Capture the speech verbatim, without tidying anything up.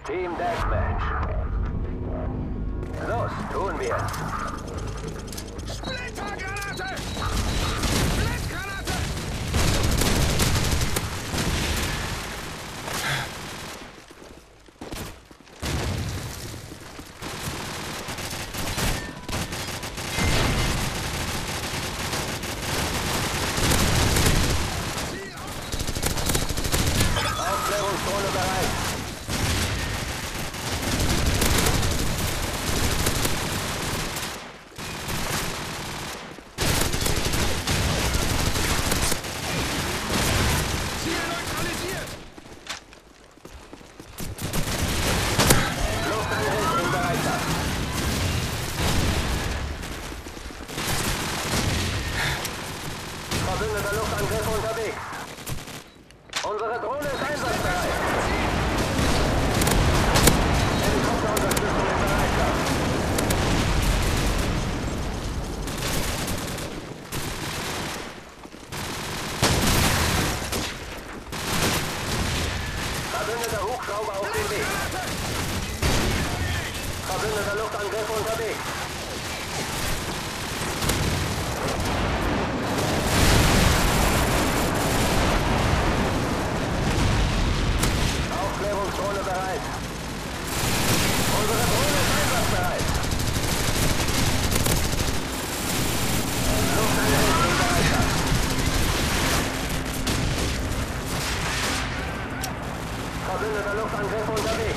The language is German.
Team Deathmatch. Los, tun wir. Splittergranate! Blitgranate! Aufklärungszone bereit. Ziel neutralisiert! Luftangriff in Bereitschaft. Verbündeter Luftangriff unterwegs. Unsere Drohne ist einsatzbereit. Helikopterunterstützung in Bereitschaft. Verbündeter Hubschrauber auf dem Weg. Verbündeter Luftangriff unterwegs. Aufklärungszone bereit. Unsere Drohne ist einsatzbereit. Luftangriff in Bereitschaft. Verbündeter Luftangriff unterwegs.